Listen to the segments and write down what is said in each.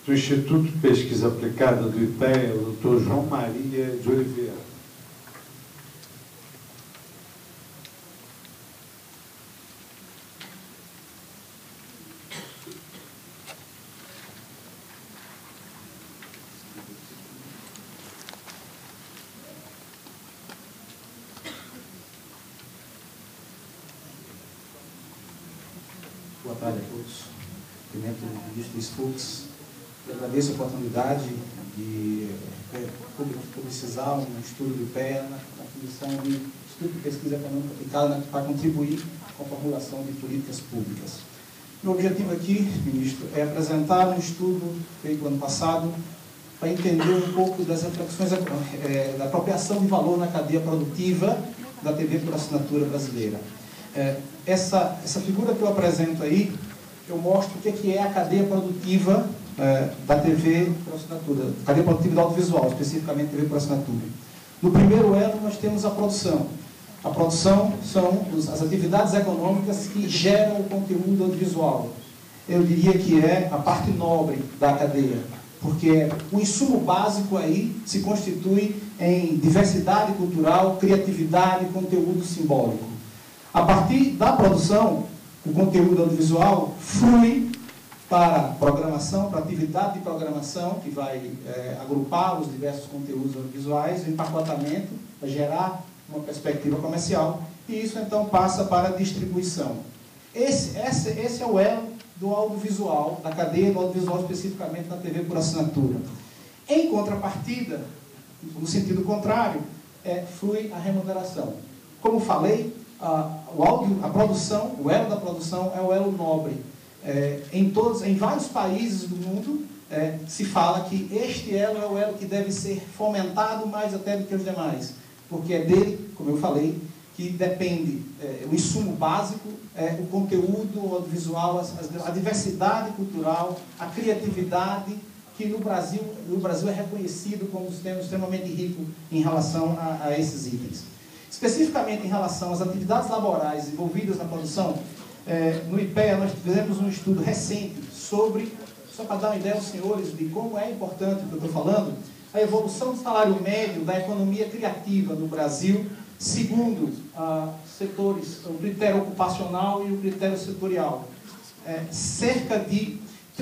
do Instituto de Pesquisa Aplicada do IPEA, o Dr. João Maria de Oliveira. Boa tarde a todos. Cumprimento o ministro Luiz Fux. Eu agradeço a oportunidade de publicizar um estudo do IPEA na Comissão de Estudo de Pesquisa Econômica Aplicada para contribuir com a formulação de políticas públicas. Meu objetivo aqui, ministro, é apresentar um estudo feito ano passado para entender um pouco das reflexões da apropriação de valor na cadeia produtiva da TV por assinatura brasileira. Essa figura que eu apresento aí, eu mostro o que é a cadeia produtiva da TV por assinatura, cadeia produtiva do audiovisual, especificamente TV por assinatura. No primeiro elo, nós temos a produção. A produção são as atividades econômicas que geram o conteúdo audiovisual. Eu diria que é a parte nobre da cadeia, porque o insumo básico aí se constitui em diversidade cultural, criatividade e conteúdo simbólico. A partir da produção, o conteúdo audiovisual flui para programação, para atividade de programação, que vai agrupar os diversos conteúdos audiovisuais, o empacotamento, para gerar uma perspectiva comercial, e isso então passa para a distribuição. Esse é o elo do audiovisual, da cadeia do audiovisual, especificamente na TV por assinatura. Em contrapartida, no sentido contrário, flui a remuneração. Como falei, a produção, o elo da produção é o elo nobre. Em vários países do mundo se fala que este elo é o elo que deve ser fomentado mais até do que os demais, porque é dele, como eu falei, que depende o insumo básico, o conteúdo audiovisual, a diversidade cultural, a criatividade, que no Brasil é reconhecido como um sistema extremamente rico em relação a esses itens. Especificamente em relação às atividades laborais envolvidas na produção, no IPEA nós fizemos um estudo recente sobre, só para dar uma ideia aos senhores de como é importante o que eu estou falando, a evolução do salário médio da economia criativa no Brasil, segundo setores, o critério ocupacional e o critério setorial. Cerca de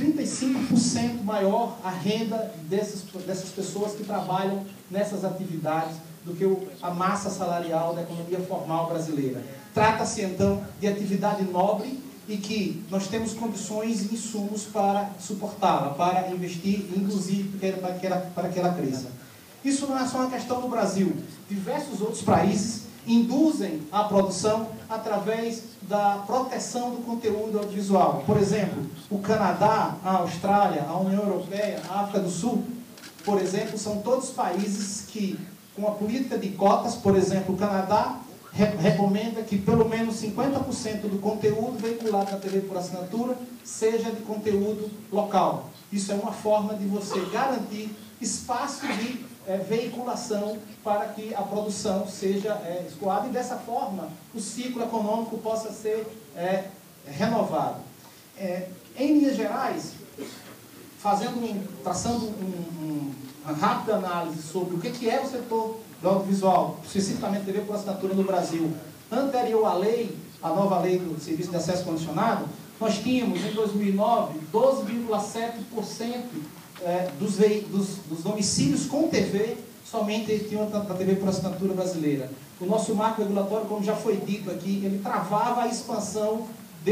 35% maior a renda dessas pessoas que trabalham nessas atividades do que a massa salarial da economia formal brasileira. Trata-se, então, de atividade nobre e que nós temos condições e insumos para suportá-la, para investir, inclusive, para que ela cresça. Isso não é só uma questão no Brasil. Diversos outros países induzem a produção através da proteção do conteúdo audiovisual. Por exemplo, o Canadá, a Austrália, a União Europeia, a África do Sul, por exemplo, são todos países que, com a política de cotas, por exemplo, o Canadá recomenda que pelo menos 50% do conteúdo veiculado na TV por assinatura seja de conteúdo local. Isso é uma forma de você garantir espaço de veiculação para que a produção seja escoada e dessa forma o ciclo econômico possa ser renovado. Em linhas gerais, traçando uma rápida análise sobre o que é o setor do audiovisual, especificamente TV por assinatura no Brasil, anterior à lei, a nova lei do Serviço de Acesso Condicionado, nós tínhamos em 2009 12,7% dos domicílios com TV somente tinham a TV por assinatura brasileira. O nosso marco regulatório, como já foi dito aqui, ele travava a expansão de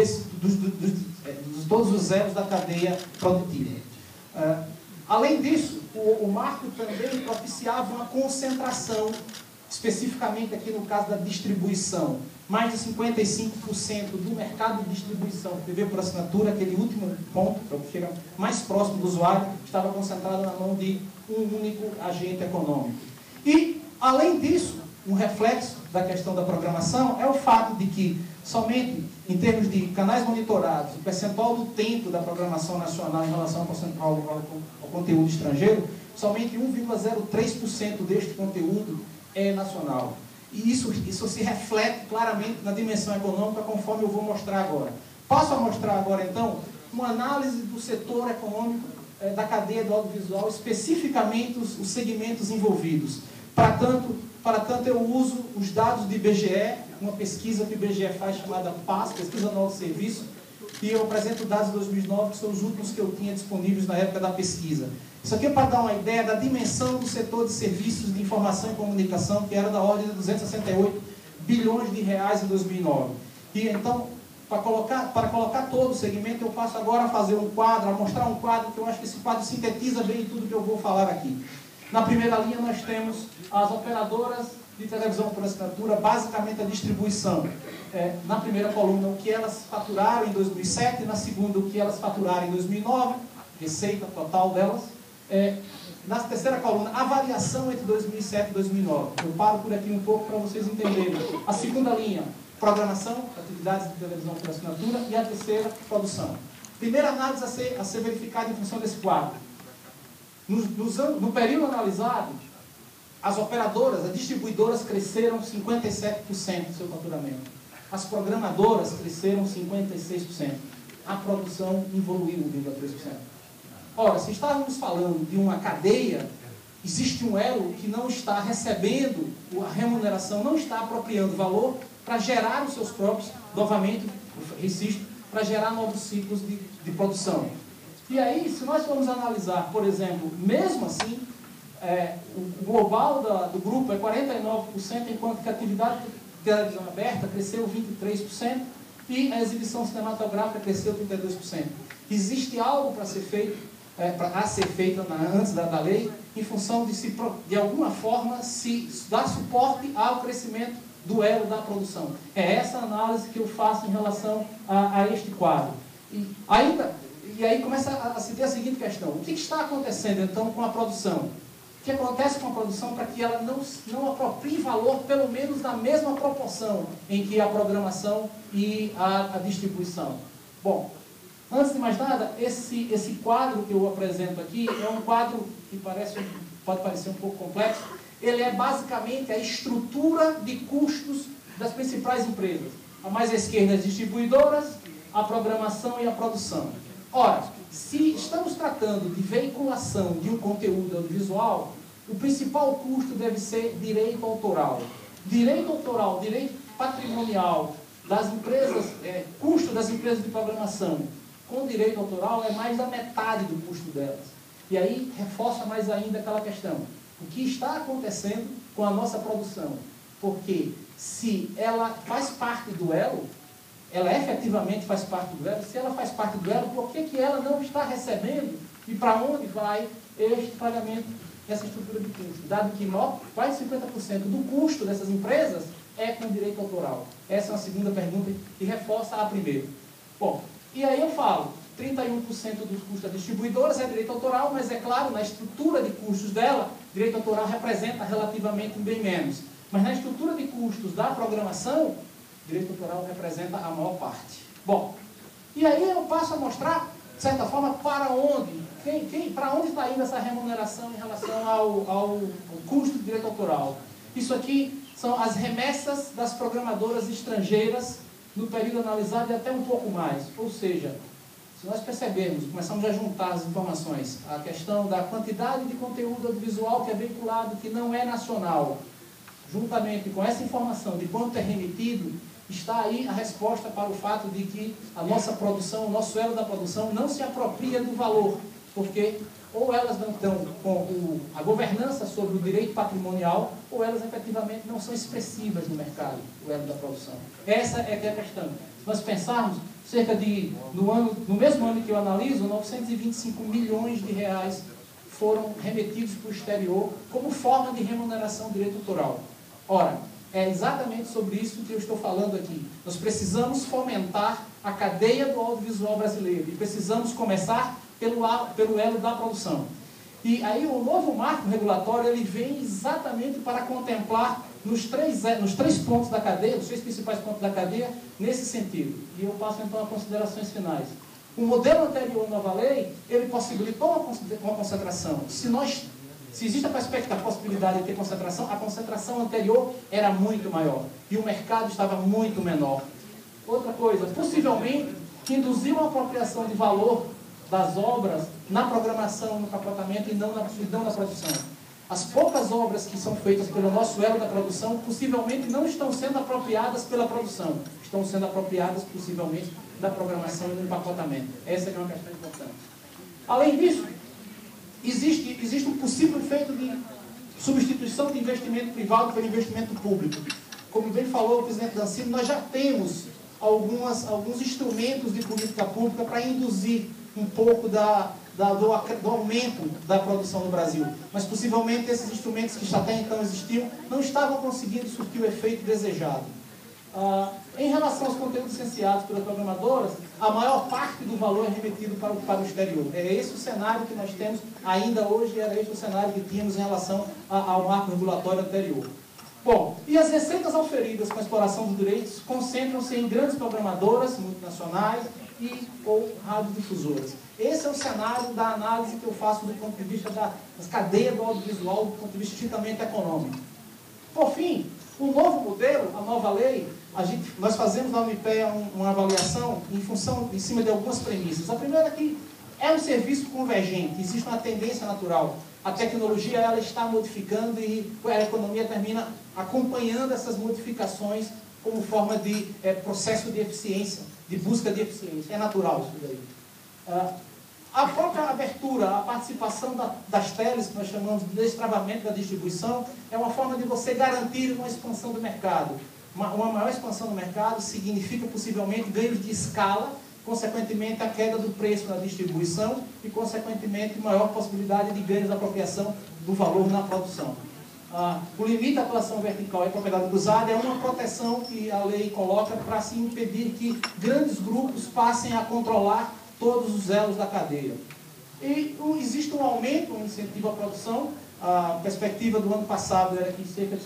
todos os elos da cadeia produtiva. Além disso, o marco também propiciava uma concentração, especificamente aqui no caso da distribuição. Mais de 55% do mercado de distribuição de TV por assinatura, aquele último ponto, que chega mais próximo do usuário, estava concentrado na mão de um único agente econômico. E, além disso, um reflexo da questão da programação é o fato de que, somente em termos de canais monitorados, o percentual do tempo da programação nacional em relação ao conteúdo estrangeiro, somente 1,03% deste conteúdo é nacional. E isso se reflete claramente na dimensão econômica, conforme eu vou mostrar agora. Passo a mostrar agora, então, uma análise do setor econômico da cadeia do audiovisual, especificamente os segmentos envolvidos. Para tanto, eu uso os dados do IBGE, uma pesquisa que o IBGE faz chamada PAS, Pesquisa Anual de Serviço, e eu apresento dados de 2009, que são os últimos que eu tinha disponíveis na época da pesquisa. Isso aqui é para dar uma ideia da dimensão do setor de serviços de informação e comunicação, que era da ordem de 268 bilhões de reais em 2009. E então, para colocar todo o segmento, eu passo agora a fazer um quadro, a mostrar um quadro, que eu acho que esse quadro sintetiza bem tudo que eu vou falar aqui. Na primeira linha, nós temos as operadoras de televisão por assinatura, basicamente a distribuição. Na primeira coluna, o que elas faturaram em 2007, na segunda, o que elas faturaram em 2009, receita total delas. Na terceira coluna, a variação entre 2007 e 2009. Eu paro por aqui um pouco para vocês entenderem. A segunda linha, programação, atividades de televisão por assinatura, e a terceira, produção. Primeira análise a ser verificada em função desse quadro. No período analisado, as operadoras, as distribuidoras cresceram 57% do seu faturamento. As programadoras cresceram 56%. A produção evoluiu 1,3%. Ora, se estávamos falando de uma cadeia, existe um elo que não está recebendo a remuneração, não está apropriando valor para gerar os seus próprios, novamente, insisto, para gerar novos ciclos de produção. E aí, se nós formos analisar, por exemplo, mesmo assim, o global do grupo é 49%, enquanto que a atividade de televisão aberta cresceu 23% e a exibição cinematográfica cresceu 32%. Existe algo para ser feito, antes da lei, em função de alguma forma, se dar suporte ao crescimento do elo da produção. É essa análise que eu faço em relação a este quadro. E aí começa a se ter a seguinte questão: o que está acontecendo então com a produção? O que acontece com a produção para que ela não aproprie valor, pelo menos na mesma proporção em que a programação e a distribuição? Bom, antes de mais nada, esse quadro que eu apresento aqui é um quadro que pode parecer um pouco complexo. Ele é basicamente a estrutura de custos das principais empresas. A mais à esquerda, as distribuidoras, a programação e a produção. Ora, se estamos tratando de veiculação de um conteúdo audiovisual, o principal custo deve ser direito autoral. Direito autoral, direito patrimonial das empresas, custo das empresas de programação com direito autoral é mais da metade do custo delas. E aí reforça mais ainda aquela questão: o que está acontecendo com a nossa produção? Porque se ela faz parte do elo, ela efetivamente faz parte do elo, se ela faz parte do elo, por que ela não está recebendo e para onde vai este pagamento dessa estrutura de custo? Dado que quase 50% do custo dessas empresas é com direito autoral. Essa é a segunda pergunta e reforça a primeira. Bom, e aí eu falo, 31% dos custos das distribuidoras é direito autoral, mas é claro, na estrutura de custos dela, direito autoral representa relativamente bem menos. Mas na estrutura de custos da programação, direito autoral representa a maior parte. Bom, e aí eu passo a mostrar, de certa forma, para onde está indo essa remuneração em relação ao custo de direito autoral. Isso aqui são as remessas das programadoras estrangeiras no período analisado e até um pouco mais. Ou seja, se nós percebermos, começamos a juntar as informações, a questão da quantidade de conteúdo audiovisual que é veiculado, que não é nacional, juntamente com essa informação de quanto é remetido, está aí a resposta para o fato de que a nossa produção, o nosso elo da produção não se apropria do valor, porque ou elas não estão com a governança sobre o direito patrimonial, ou elas efetivamente não são expressivas no mercado, o elo da produção. Essa é que é a questão. Se nós pensarmos, no mesmo ano que eu analiso, 925 milhões de reais foram remetidos para o exterior como forma de remuneração do direito autoral. Ora, é exatamente sobre isso que eu estou falando aqui. Nós precisamos fomentar a cadeia do audiovisual brasileiro e precisamos começar pelo elo da produção. E aí o novo marco regulatório ele vem exatamente para contemplar nos três pontos da cadeia, os três principais pontos da cadeia, nesse sentido. E eu passo então a considerações finais. O modelo anterior à nova lei, ele possibilitou uma concentração. Se existe a possibilidade de ter concentração, a concentração anterior era muito maior. E o mercado estava muito menor. Outra coisa, possivelmente, induziu uma apropriação de valor das obras na programação, no capotamento e não na produção. As poucas obras que são feitas pelo nosso elo da produção, possivelmente não estão sendo apropriadas pela produção, estão sendo apropriadas possivelmente da programação e do empacotamento. Essa é uma questão importante. Além disso, existe um possível efeito de substituição de investimento privado pelo investimento público. Como bem falou o presidente Dancino, nós já temos alguns instrumentos de política pública para induzir um pouco do aumento da produção no Brasil. Mas possivelmente esses instrumentos que até então existiam não estavam conseguindo surtir o efeito desejado. Em relação aos conteúdos licenciados pelas programadoras, a maior parte do valor é remetido para o exterior. É esse o cenário que nós temos ainda hoje, era esse o cenário que tínhamos em relação ao marco regulatório anterior. Bom, e as receitas auferidas com a exploração dos direitos concentram-se em grandes programadoras multinacionais ou radiodifusoras. Esse é o cenário da análise que eu faço do ponto de vista das cadeias do audiovisual, do ponto de vista estritamente econômico. Por fim, o novo modelo, a nova lei, nós fazemos na Unipea uma avaliação em cima de algumas premissas. A primeira é que é um serviço convergente, existe uma tendência natural. A tecnologia ela está modificando e a economia termina acompanhando essas modificações como forma de processo de eficiência, de busca de eficiência. É natural isso daí. A própria abertura, a participação das teles, que nós chamamos de destravamento da distribuição, é uma forma de você garantir uma expansão do mercado. Uma maior expansão do mercado significa possivelmente ganhos de escala, consequentemente a queda do preço na distribuição e, consequentemente, maior possibilidade de ganhos de apropriação do valor na produção. O limite da atuação vertical e propriedade cruzada é uma proteção que a lei coloca para se impedir que grandes grupos passem a controlar todos os elos da cadeia. E existe um aumento, um incentivo à produção. A perspectiva do ano passado era que cerca de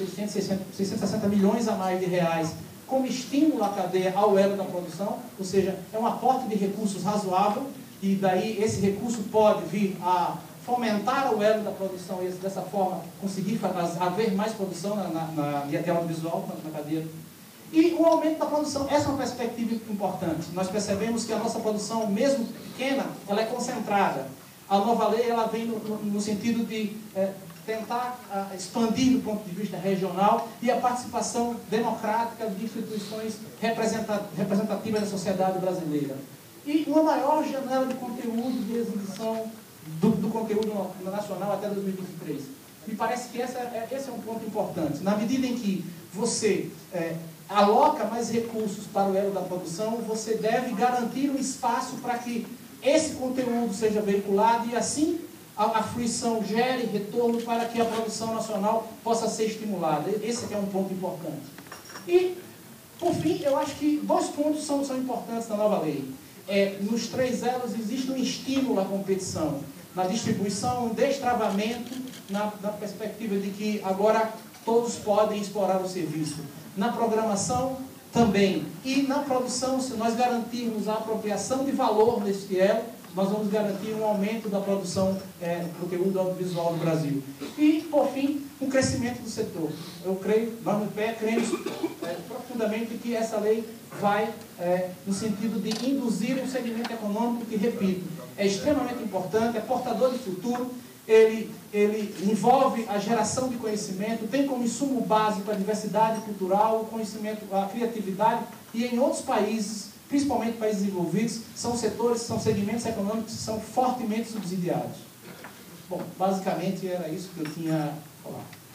660 milhões a mais de reais como estímulo à cadeia ao elo da produção, ou seja, é um aporte de recursos razoável, e daí esse recurso pode vir a fomentar o elo da produção e dessa forma conseguir haver mais produção na audiovisual, na cadeia. E o aumento da produção, essa é uma perspectiva importante. Nós percebemos que a nossa produção, mesmo pequena, ela é concentrada. A nova lei ela vem no sentido de tentar expandir do ponto de vista regional e a participação democrática de instituições representativas da sociedade brasileira. E uma maior janela de conteúdo de exibição do conteúdo nacional até 2023. Me parece que esse é um ponto importante. Na medida em que você aloca mais recursos para o elo da produção, você deve garantir um espaço para que esse conteúdo seja veiculado e assim a fruição gere retorno para que a produção nacional possa ser estimulada. Esse é um ponto importante. E, por fim, eu acho que dois pontos são importantes na nova lei. Nos 3 elos existe um estímulo à competição. Na distribuição, um destravamento na perspectiva de que agora todos podem explorar o serviço. Na programação, também. E na produção, se nós garantirmos a apropriação de valor nesse elo, nós vamos garantir um aumento da produção do conteúdo audiovisual no Brasil. E, por fim, um crescimento do setor. Eu creio, nós no Unipea cremos profundamente que essa lei vai no sentido de induzir um segmento econômico que, repito, é extremamente importante, é portador de futuro, ele envolve a geração de conhecimento, tem como insumo básico a diversidade cultural, o conhecimento, a criatividade, e em outros países, principalmente países desenvolvidos, são setores, são segmentos econômicos que são fortemente subsidiados. Bom, basicamente era isso que eu tinha a falar.